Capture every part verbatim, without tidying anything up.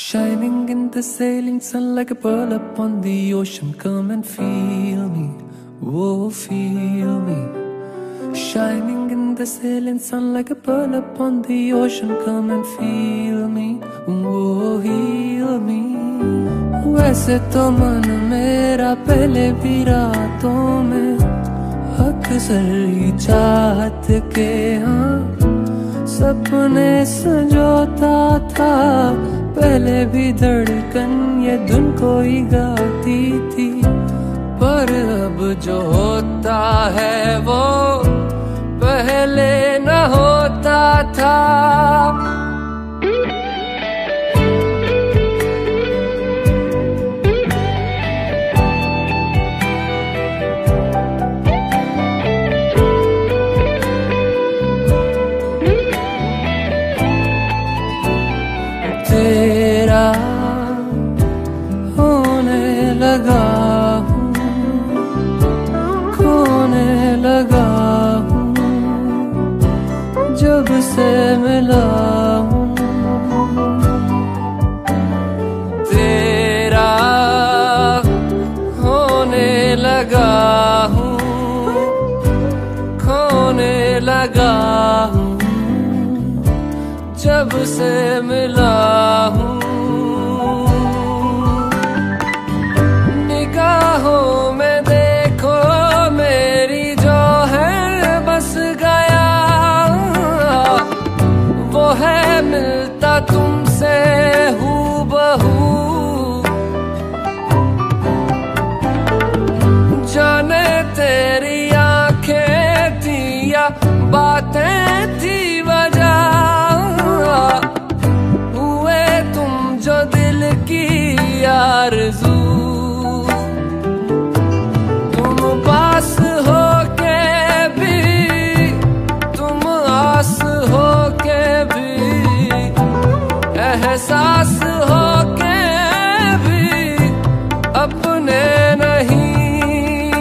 Shining in the sailing sun like a pearl upon the ocean. Come and feel me, oh feel me. Shining in the sailing sun like a pearl upon the ocean. Come and feel me, oh heal me. वैसे तो मन मेरा पहले भी रातों में अक्सर ही चाहत के हाँ सपने संजोता था। पहले भी धड़कन ये धुन को ही गाती थी, पर अब जो होता है वो पहले न होता था। तेरा होने लगा हूँ, खोने लगा हूँ, जब से मिला हूँ। तेरा होने लगा हूँ, खोने लगा हूँ, जब से मिला हूँ। निगाहों में देखो मेरी जो है बस गया, वो है मिलता तुमसे हूबहू। जाने तेरी आंखें थी या बातें थी वजह, हुए तुम जो दिल की आरज़ू। तुम पास हो के भी, तुम आस हो के भी, एहसास हो के भी अपने नहीं।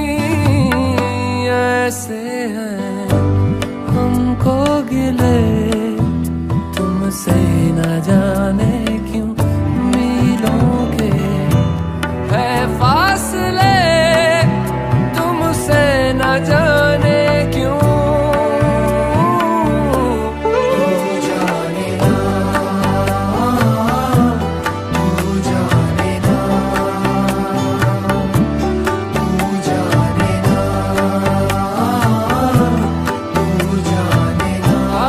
ऐसे हैं हमको गिले तुमसे न जाने क्यों मीलों के है फासले, तुमसे न जाने क्यों। तू जाने ना, तू जाने ना, तू जाने ना, तू जाने ना।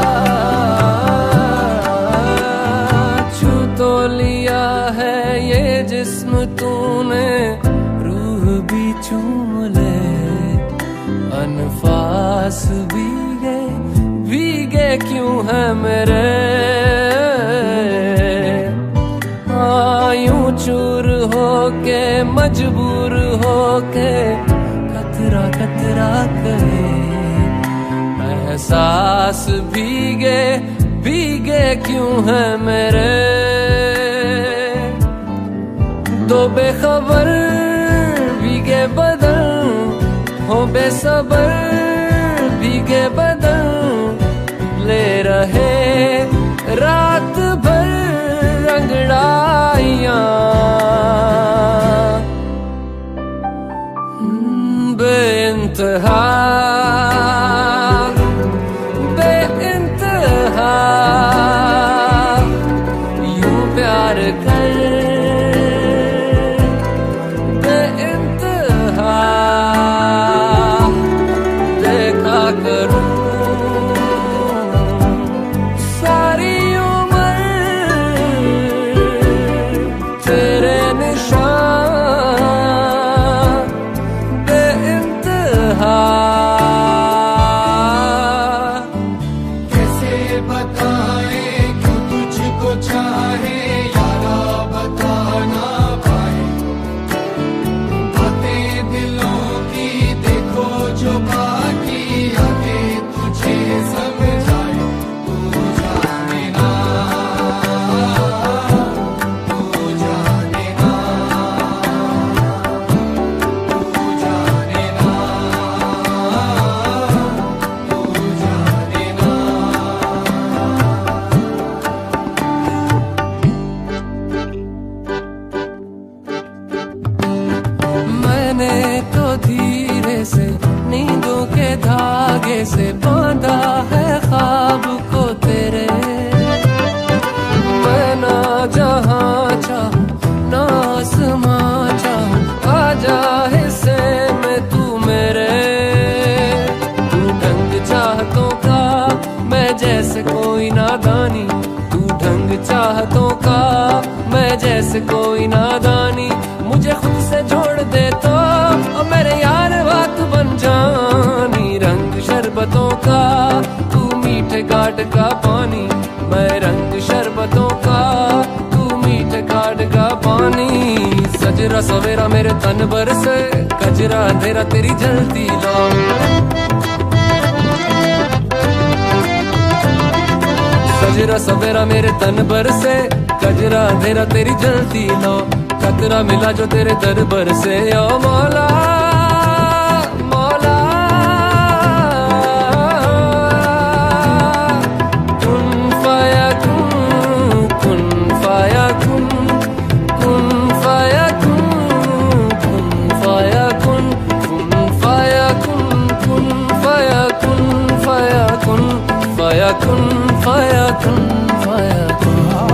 तो लिया है ये जिस्म तूने, रूह भी चूम ले, अनफास भीगे भीगे क्यों है मेरे। हाँ यूं चूर होके मजबूर होके कतरा कतरा करे, एहसास भीगे भीगे क्यों है मेरे। दो बेखबर भीगे बदन हो बेसबर, भीगे बदन ले रहे रात भर अंगड़ाइयाँ। बेइंतहा बेइंतहा यूं प्यार कर, बेइंतहा देखा करूं सारी उम्र तेरे निशान। बेइंतहा कैसे बताएं क्यों तुझको चाहे यारा, बता धागे से बांधा है ख्वाब को तेरे। मैं ना जहाँ चाहूं ना आसमां चाहूं, आ जा हिस्से में तू मेरे। तू ढंग चाहतों का मैं जैसे कोई नादानी, तू ढंग चाहतों का मैं जैसे कोई नादानी। मुझे खुद से जोड़ दे तो और मेरे यार बात बन जानी। रंग शरबतों का तू मीठे घाट का पानी, मैं रंग शरबतों का तू मीठे घाट का पानी। सजरा सवेरा मेरे तन पर से, कजरा अंधेरा तेरी जलती लो। सजरा सवेरा मेरे तन पर से, कजरा अंधेरा तेरी जलती लो। खतरा मिला जो तेरे दरबार से ओ मौला मौला। कुन फाया कुन, कुन फाया कुन, कुन फाया कुन, कुन फाया कुन, कुन फाया कुन, कुन फाया कुन, फाया कुन, फाया कुन, फाया कुन, फाया कुन।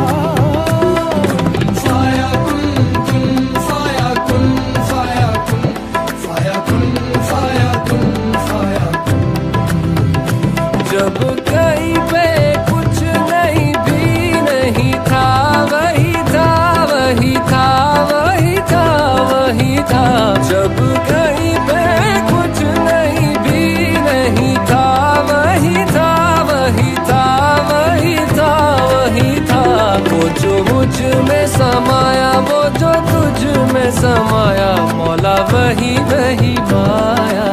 जब कहीं पे कुछ नहीं भी नहीं था, वही था वही था वही था वही था। जब कहीं पे कुछ नहीं भी नहीं था, वही था वही था वही था वही था। वो जो मुझ में समाया, वो जो तुझ में समाया, मौला वही वही माया।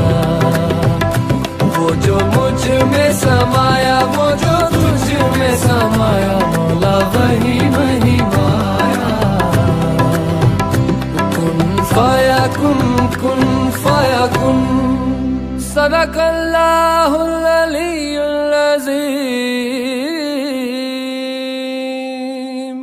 वो जो मुझ में समाया, वो जो तुझ में समाया, मौला वही वही माया। कुन फाया कुन, कुन फाया कुन। सदक़ल्लाहुल अलीयुल अज़ीम।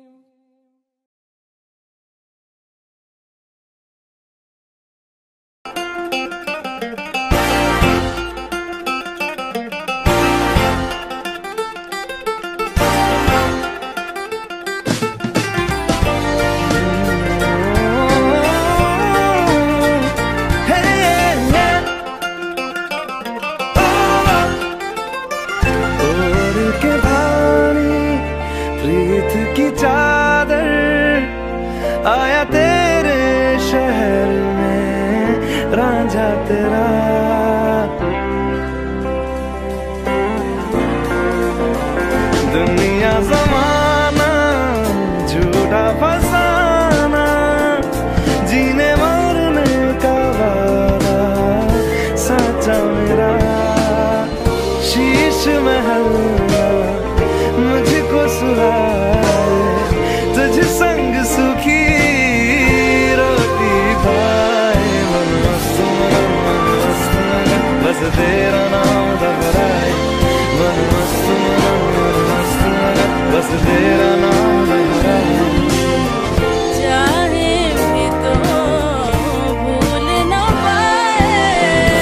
की चादर आया तेरे शहर में रांझा तेरा। दुनिया जमाना झूठा फसाना, जीने मरने का वादा सच्चा मेरा। शीश महल मुझको सुहाए, तुझ संग सुखी रोटी खाए। मन मस्त मगन मन मस्त मगन बस तेरा नाम दोहराए। मन मस्त मगन मन मस्त मगन बस तेरा नाम दोहराए। चाहे भी तो भूल न पाए,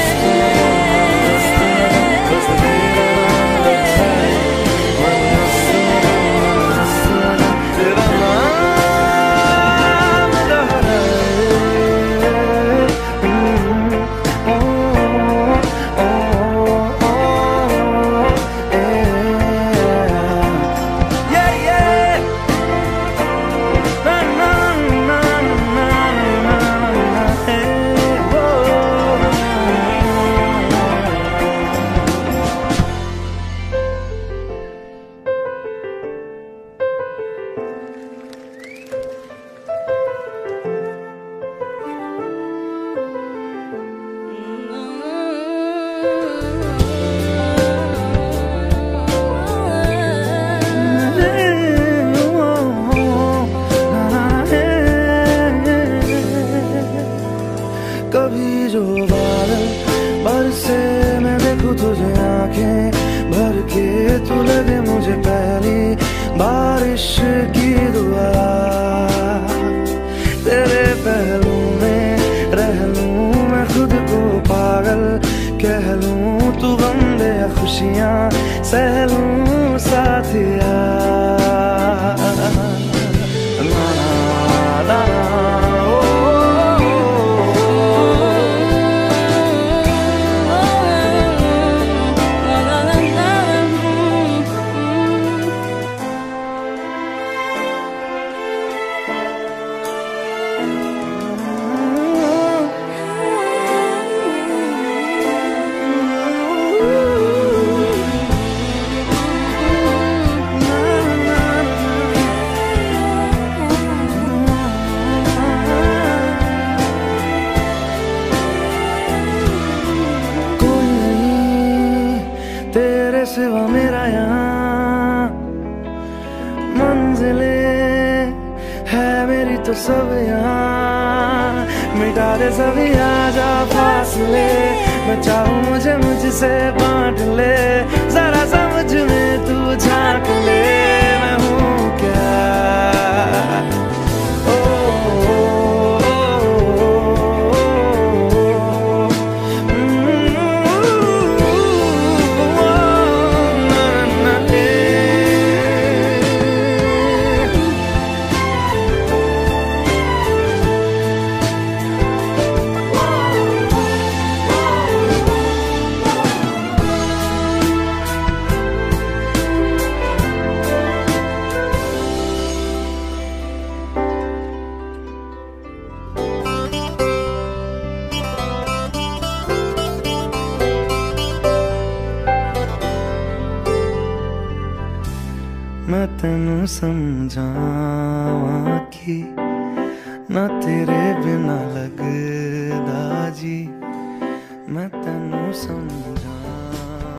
बस तेरा नाम दोहराए। मन मस्त मगन मन मस्त तो सब यहाँ मिटा दे सभी आजा फासले, बचाओ मुझे मुझसे बांट ले, जरा समझ में तू झांक ले मैं हूँ क्या। मैं तेनू समझावां कि ना तेरे बिना लगदा जी, मैं तेनू समझा